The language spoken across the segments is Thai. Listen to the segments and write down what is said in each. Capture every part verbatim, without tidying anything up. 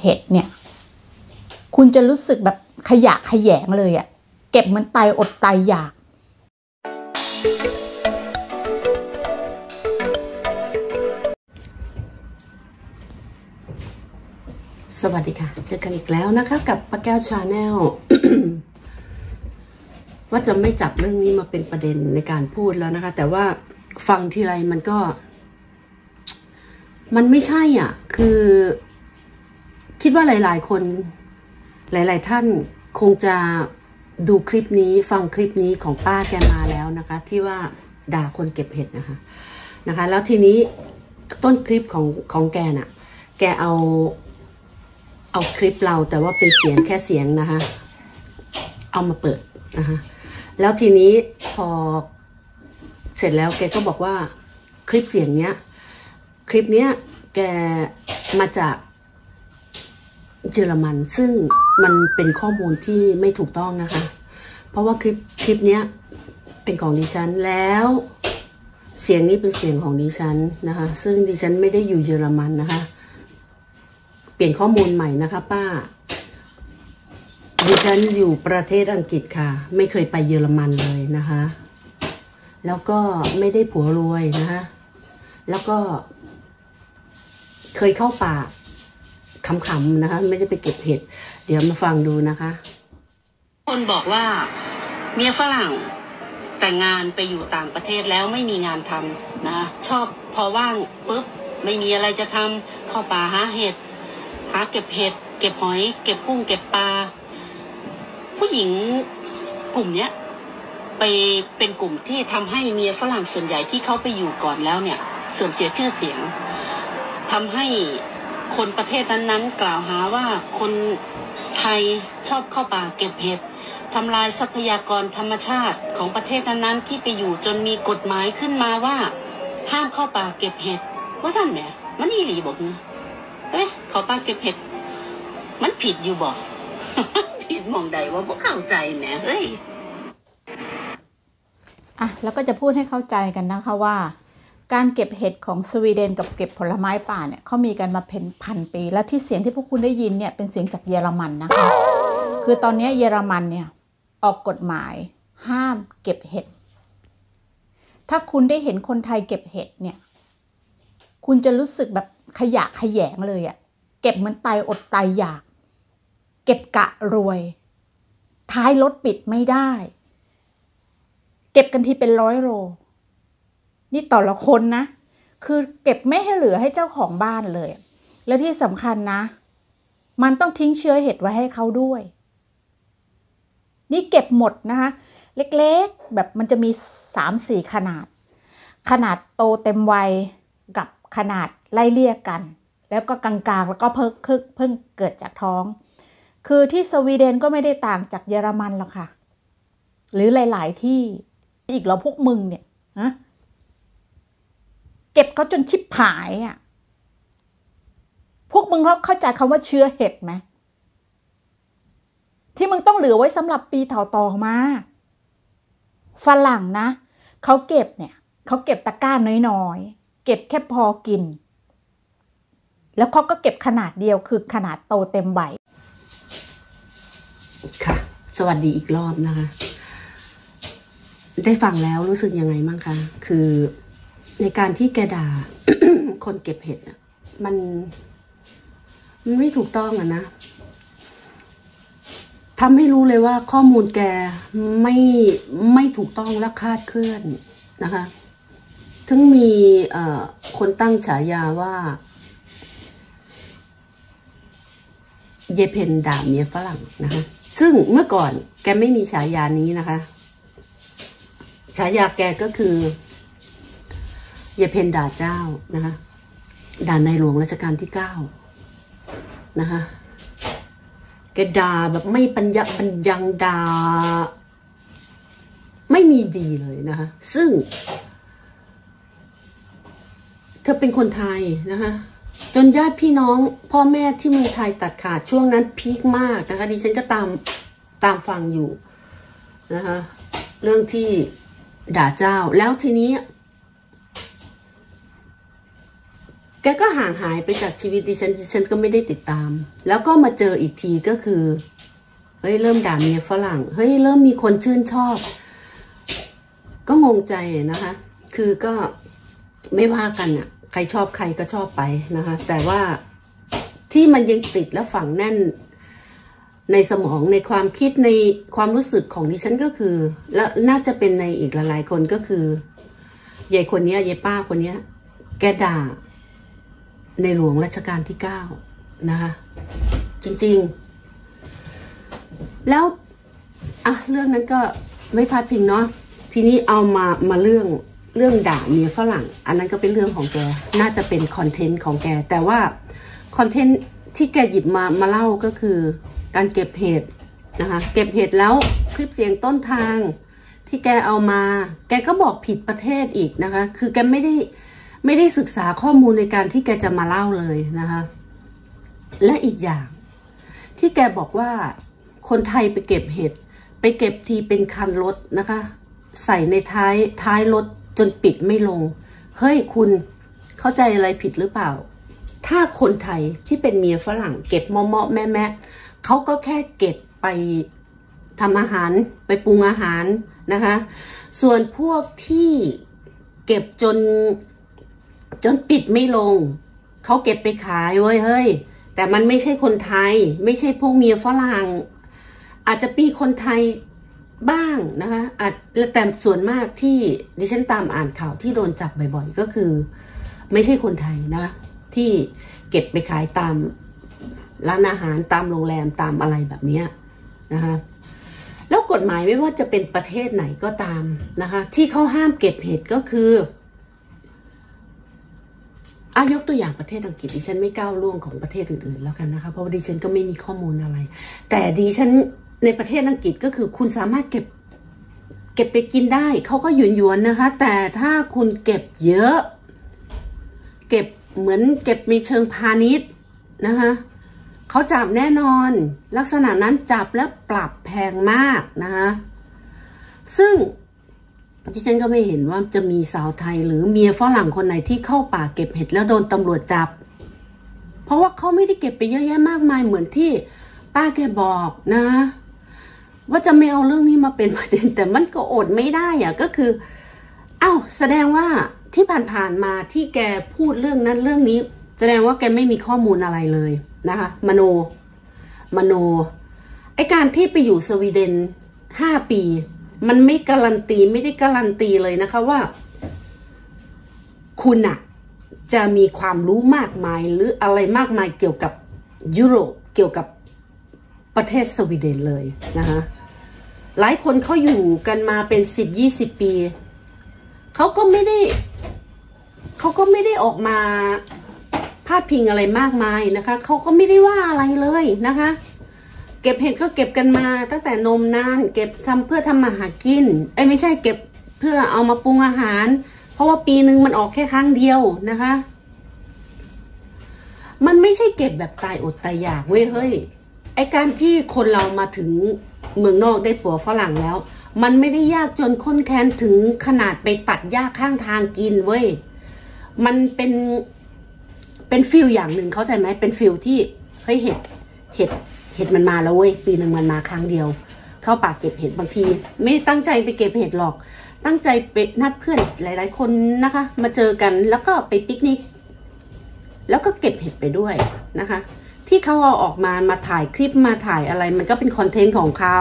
เห็ดเนี่ยคุณจะรู้สึกแบบขยะแขยงเลยอะเก็บมันตายอดตายอยากสวัสดีค่ะเจอกันอีกแล้วนะคะกับป้าแก้วชาแนล ว่าจะไม่จับเรื่องนี้มาเป็นประเด็นในการพูดแล้วนะคะแต่ว่าฟังทีไรมันก็มันไม่ใช่อ่ะคือคิดว่าหลายๆคนหลายๆท่านคงจะดูคลิปนี้ฟังคลิปนี้ของป้าแกมาแล้วนะคะที่ว่าด่าคนเก็บเห็ดนะคะนะคะแล้วทีนี้ต้นคลิปของของแกน่ะแกเอาเอาคลิปเราแต่ว่าเป็นเสียงแค่เสียงนะคะเอามาเปิดนะคะแล้วทีนี้พอเสร็จแล้วแกก็บอกว่าคลิปเสียงเนี้ยคลิปเนี้ยแกมาจากเยอรมันซึ่งมันเป็นข้อมูลที่ไม่ถูกต้องนะคะเพราะว่าคลิปคลิปเนี้ยเป็นของดิฉันแล้วเสียงนี้เป็นเสียงของดิฉันนะคะซึ่งดิฉันไม่ได้อยู่เยอรมันนะคะเปลี่ยนข้อมูลใหม่นะคะป้าดิฉันอยู่ประเทศอังกฤษค่ะไม่เคยไปเยอรมันเลยนะคะแล้วก็ไม่ได้ผัวรวยนะคะแล้วก็เคยเข้าป่าขำๆนะคะไม่ได้ไปเก็บเห็ดเดี๋ยวมาฟังดูนะคะคนบอกว่าเมียฝรั่งแต่งงานไปอยู่ต่างประเทศแล้วไม่มีงานทำนะชอบพอว่างปุ๊บไม่มีอะไรจะทำเข้าป่าหาเห็ดหาเก็บเห็ดเก็บหอยเก็บกุ้งเก็บปลาผู้หญิงกลุ่มเนี้ยไปเป็นกลุ่มที่ทำให้เมียฝรั่งส่วนใหญ่ที่เขาไปอยู่ก่อนแล้วเนี่ยเสื่อมเสียชื่อเสียงทำให้คนประเทศนั้นๆกล่าวหาว่าคนไทยชอบเข้าป่าเก็บเห็ดทำลายทรัพยากรธรรมชาติของประเทศนั้นๆที่ไปอยู่จนมีกฎหมายขึ้นมาว่าห้ามเข้าป่าเก็บเห็ดว่าสั่นแหมมันอีหลีบอกนี่เอ๊ะเข้าป่าเก็บเห็ดมันผิดอยู่บอกผิดมองใดว่าบ่เข้าใจแหมเฮ้ยอ่ะแล้วก็จะพูดให้เข้าใจกันนะคะว่าการเก็บเห็ดของสวีเดนกับเก็บผลไม้ป่าเนี่ยเขามีกันมาเป็นพันปีและที่เสียงที่พวกคุณได้ยินเนี่ยเป็นเสียงจากเยอรมันนะคะคือตอนนี้เยอรมันเนี่ยออกกฎหมายห้ามเก็บเห็ดถ้าคุณได้เห็นคนไทยเก็บเห็ดเนี่ยคุณจะรู้สึกแบบขยะแขยงเลยอะเก็บมันตายอดตายอยากเก็บกะรวยท้ายรถปิดไม่ได้เก็บกันทีเป็นร้อยโลนี่ต่อละคนนะคือเก็บไม่ให้เหลือให้เจ้าของบ้านเลยแล้วที่สำคัญนะมันต้องทิ้งเชื้อเห็ดไว้ให้เขาด้วยนี่เก็บหมดนะคะเล็กๆแบบมันจะมี สามสี่ ขนาดขนาดโตเต็มวัยกับขนาดไล่เลี่ยกันแล้วก็กลางๆแล้วก็เพิ่งเพิ่งเกิดจากท้องคือที่สวีเดนก็ไม่ได้ต่างจากเยอรมันหรอกค่ะหรือหลายๆที่อีกเราพวกมึงเนี่ยฮะเก็บเขาจนชิบหายอ่ะพวกมึงเขาเข้าใจคำว่าเชื้อเห็ดไหมที่มึงต้องเหลือไว้สำหรับปีต่อต่อมาฝรั่งนะเขาเก็บเนี่ยเขาเก็บตะกร้าน้อยๆเก็บแค่พอกินแล้วเขาก็เก็บขนาดเดียวคือขนาดโตเต็มใบค่ะสวัสดีอีกรอบนะคะได้ฟังแล้วรู้สึกยังไงบ้างคะคือในการที่แกด่า คนเก็บเห็ดมันมันไม่ถูกต้องอะนะทำให้รู้เลยว่าข้อมูลแกไม่ไม่ถูกต้องและคลาดเคลื่อนนะคะถึงมีเอ่อคนตั้งฉายาว่าเยเพนด่าเมียฝรั่งนะคะซึ่งเมื่อก่อนแกไม่มีฉายานี้นะคะฉายาแกก็คือเยเพนด่าเจ้านะคะด่าในหลวงรัชกาลที่เก้านะคะแกด่าแบบไม่ปัญญาปัญญังด่าไม่มีดีเลยนะคะซึ่งเธอเป็นคนไทยนะคะจนญาติพี่น้องพ่อแม่ที่เมืองไทยตัดขาดช่วงนั้นพีคมากนะคะดิฉันก็ตามตามฟังอยู่นะคะเรื่องที่ด่าเจ้าแล้วทีนี้แกก็ห่างหายไปจากชีวิตดิฉันดิฉันก็ไม่ได้ติดตามแล้วก็มาเจออีกทีก็คือเฮ้ยเริ่มด่าเมียฝรั่งเฮ้ยเริ่มมีคนชื่นชอบก็งงใจนะคะคือก็ไม่ว่ากันอ่ะใครชอบใครก็ชอบไปนะคะแต่ว่าที่มันยังติดและฝังแน่นในสมองในความคิดในความรู้สึกของดิฉันก็คือและน่าจะเป็นในอีกหลายๆคนก็คือยายคนนี้ยายป้าคนนี้แกด่าในหลวงรัชกาลที่เก้านะคะจริงๆแล้วอ่ะเรื่องนั้นก็ไม่พลาดพิงเนาะทีนี้เอามามาเรื่องเรื่องด่าเมียฝรั่งอันนั้นก็เป็นเรื่องของแกน่าจะเป็นคอนเทนต์ของแกแต่ว่าคอนเทนต์ที่แกหยิบมามาเล่าก็คือการเก็บเห็ดนะคะเก็บเห็ดแล้วคลิปเสียงต้นทางที่แกเอามาแกก็บอกผิดประเทศอีกนะคะคือแกไม่ได้ไม่ได้ศึกษาข้อมูลในการที่แกจะมาเล่าเลยนะคะและอีกอย่างที่แกบอกว่าคนไทยไปเก็บเห็ดไปเก็บทีเป็นคันรถนะคะใส่ในท้ายท้ายรถจนปิดไม่ลงเฮ้ยคุณเข้าใจอะไรผิดหรือเปล่าถ้าคนไทยที่เป็นเมียฝรั่งเก็บเมาะๆแม่แม่เขาก็แค่เก็บไปทำอาหารไปปรุงอาหารนะคะส่วนพวกที่เก็บจนจนปิดไม่ลงเขาเก็บไปขายเว้ยเฮ้ยแต่มันไม่ใช่คนไทยไม่ใช่พวกเมียฝรั่งอาจจะปีคนไทยบ้างนะคะอาจแต่ส่วนมากที่ดิฉันตามอ่านข่าวที่โดนจับบ่อยๆก็คือไม่ใช่คนไทยนะที่เก็บไปขายตามร้านอาหารตามโรงแรมตามอะไรแบบนี้นะคะแล้วกฎหมายไม่ว่าจะเป็นประเทศไหนก็ตามนะคะที่เขาห้ามเก็บเห็ดก็คืออายกตัวอย่างประเทศอังกฤษดิฉันไม่ก้าวล่วงของประเทศอื่นๆแล้วกันนะคะเพราะว่าดิฉันก็ไม่มีข้อมูลอะไรแต่ดิฉันในประเทศอังกฤษก็คือคุณสามารถเก็บเก็บไปกินได้เขาก็หยวนๆนะคะแต่ถ้าคุณเก็บเยอะเก็บเหมือนเก็บมีเชิงพาณิชย์นะคะเขาจับแน่นอนลักษณะนั้นจับและปรับแพงมากนะคะซึ่งที่ฉันก็ไม่เห็นว่าจะมีสาวไทยหรือเมียฝรั่งคนไหนที่เข้าป่าเก็บเห็ดแล้วโดนตำรวจจับเพราะว่าเขาไม่ได้เก็บไปเยอะแยะมากมายเหมือนที่ป้าแกบอกนะว่าจะไม่เอาเรื่องนี้มาเป็นประเด็นแต่มันก็อดไม่ได้อะก็คือเอ้าแสดงว่าที่ผ่านๆมาที่แกพูดเรื่องนั้นเรื่องนี้แสดงว่าแกไม่มีข้อมูลอะไรเลยนะคะมโนมโนไอการที่ไปอยู่สวีเดนห้าปีมันไม่การันตีไม่ได้การันตีเลยนะคะว่าคุณอะจะมีความรู้มากมายหรืออะไรมากมายเกี่ยวกับยุโรปเกี่ยวกับประเทศสวีเดนเลยนะคะหลายคนเขาอยู่กันมาเป็นสิบยี่สิบปีเขาก็ไม่ได้เขาก็ไม่ได้ออกมาพาดพิงอะไรมากมายนะคะเขาก็ไม่ได้ว่าอะไรเลยนะคะเก็บเห็ดก็เก็บกันมาตั้งแต่นมนานเก็บทำเพื่อทำมาหากินไอ้ไม่ใช่เก็บเพื่อเอามาปรุงอาหารเพราะว่าปีหนึ่งมันออกแค่ครั้งเดียวนะคะมันไม่ใช่เก็บแบบตายอดตายอยากเว้ยเฮ้ยไอ้การที่คนเรามาถึงเมืองนอกได้ผัวฝรั่งแล้วมันไม่ได้ยากจนข้นแค้นถึงขนาดไปตัดหญ้าข้างทางกินเว้ยมันเป็นเป็นฟิลอย่างหนึ่งเข้าใจไหมเป็นฟิลที่เฮ้ยเห็ดเห็ดเห็ดมันมาแล้วเว้ยปีหนึ่งมันมาครั้งเดียวเข้าป่าเก็บเห็ดบางทีไม่ตั้งใจไปเก็บเห็ดหรอกตั้งใจไปนัดเพื่อนหลายๆคนนะคะมาเจอกันแล้วก็ไปปิกนิกแล้วก็เก็บเห็ดไปด้วยนะคะที่เขาเอาออกมามาถ่ายคลิปมาถ่ายอะไรมันก็เป็นคอนเทนต์ของเขา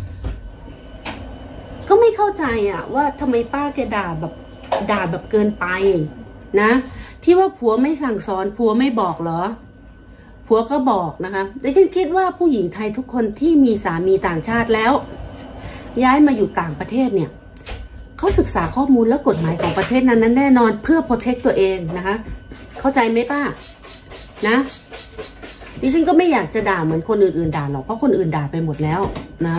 ก็ไม่เข้าใจอะว่าทำไมป้าแกด่าแบบด่าแบบเกินไปนะที่ว่าผัวไม่สั่งสอนผัวไม่บอกเหรอผัวก็บอกนะคะแต่ฉันคิดว่าผู้หญิงไทยทุกคนที่มีสามีต่างชาติแล้วย้ายมาอยู่ต่างประเทศเนี่ยเขาศึกษาข้อมูลและกฎหมายของประเทศนั้นนั้นแน่นอนเพื่อโปรเทคตัวเองนะคะเข้าใจไหมป้านะดิฉันก็ไม่อยากจะด่าเหมือนคนอื่นๆด่าหรอกเพราะคนอื่นด่าไปหมดแล้วนะ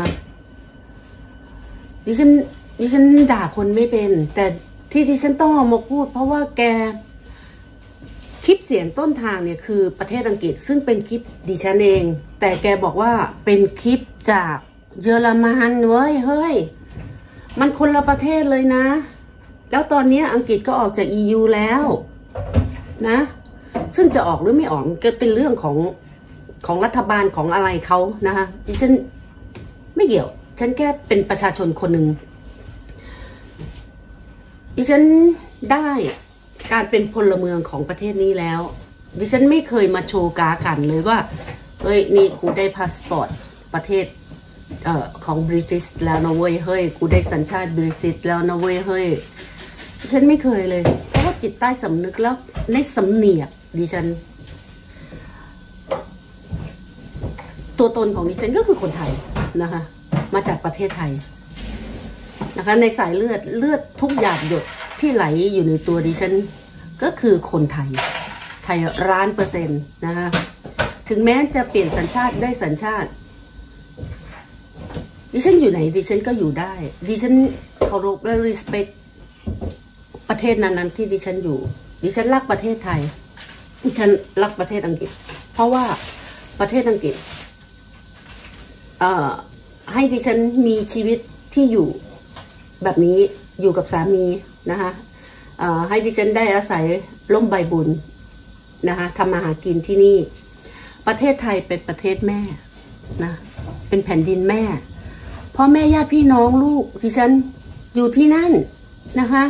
ดิฉันดิฉันด่าคนไม่เป็นแต่ที่ดิฉันต้องเอามาพูดเพราะว่าแกคลิปเสียงต้นทางเนี่ยคือประเทศอังกฤษซึ่งเป็นคลิปดิฉันเองแต่แกบอกว่าเป็นคลิปจากเยอรมันเว้ยเฮ้ยมันคนละประเทศเลยนะแล้วตอนนี้อังกฤษก็ออกจาก อี ยู แล้วนะซึ่งจะออกหรือไม่ออกก็เป็นเรื่องของของรัฐบาลของอะไรเขานะคะดิฉันไม่เกี่ยวฉันแค่เป็นประชาชนคนหนึ่งดิฉันได้การเป็นพลเมืองของประเทศนี้แล้วดิฉันไม่เคยมาโชว์กากันเลยว่าเฮ้ยนี่กูได้พาสปอร์ตประเทศเอ่อของบริติชแล้วนะเว้ยเฮ้ยกูได้สัญชาติบริติชแล้วนะเว้ยเฮ้ยดิฉันไม่เคยเลยเพราะว่าจิตใต้สำนึกแล้วในสำเนียกดิฉันตัวตนของดิฉันก็คือคนไทยนะคะมาจากประเทศไทยนะคะในสายเลือดเลือดทุกหยาดหยดที่ไหลอยู่ในตัวดิฉันก็คือคนไทยไทยล้านเปอร์เซ็นต์นะคะถึงแม้จะเปลี่ยนสัญชาติได้สัญชาติดิฉันอยู่ไหนดิฉันก็อยู่ได้ดิฉันเคารพและ respect ประเทศนั้นๆที่ดิฉันอยู่ดิฉันรักประเทศไทยดิฉันรักประเทศอังกฤษเพราะว่าประเทศอังกฤษเอ่อให้ดิฉันมีชีวิตที่อยู่แบบนี้อยู่กับสามีนะคะเอ่อให้ดิฉันได้อาศัยร่มใบบุญนะคะทำมาหากินที่นี่ประเทศไทยเป็นประเทศแม่นะเป็นแผ่นดินแม่พ่อแม่ญาติพี่น้องลูกดิฉันอยู่ที่นั่นนะคะ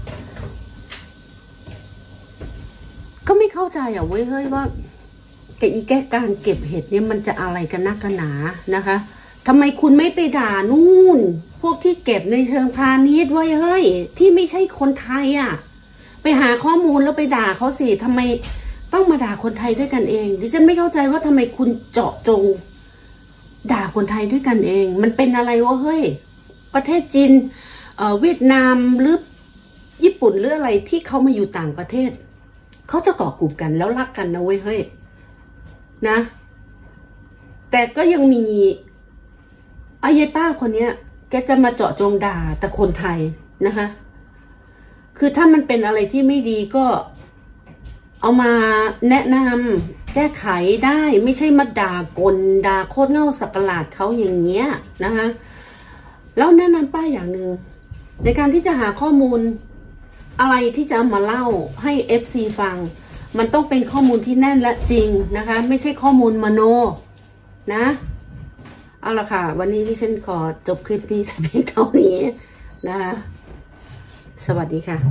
ก็ไม่เข้าใจอ่ะเว้ยเฮ้ยว่าแกอีแก้การเก็บเห็ดเนี่ยมันจะอะไรกันนักกันหนานะคะทำไมคุณไม่ไปด่านู่นพวกที่เก็บในเชิงพาณิชย์ไว้เฮ้ยที่ไม่ใช่คนไทยอ่ะไปหาข้อมูลแล้วไปด่าเขาสิทำไมต้องมาด่าคนไทยด้วยกันเองดิฉันไม่เข้าใจว่าทำไมคุณเจาะจงด่าคนไทยด้วยกันเองมันเป็นอะไรวะเฮ้ยประเทศจีนเอ่อเวียดนามหรือญี่ปุ่นหรืออะไรที่เขามาอยู่ต่างประเทศเขาจะเกาะกลุ่มกันแล้วรักกันนะเว้ยเฮ้ยนะแต่ก็ยังมีไอ้ยายป้าคนเนี้ยแกจะมาเจาะจงด่าแต่คนไทยนะคะคือถ้ามันเป็นอะไรที่ไม่ดีก็เอามาแนะนำแก้ไขได้ไม่ใช่มาด่ากลด่าโคตรเง่าสักหลาดเขาอย่างเงี้ยนะคะแล้วแนะนำป้าอย่างหนึ่งในการที่จะหาข้อมูลอะไรที่จะมาเล่าให้ เอฟ ซี ฟังมันต้องเป็นข้อมูลที่แน่นและจริงนะคะไม่ใช่ข้อมูลมโนนะเอาละค่ะวันนี้ที่ฉันขอจบคลิปนี้เพียงเท่านี้นะคะสวัสดีค่ะ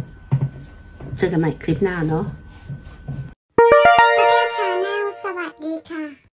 เจอกันใหม่คลิปหน้าเนาะชาแนลสวัสดีค่ะ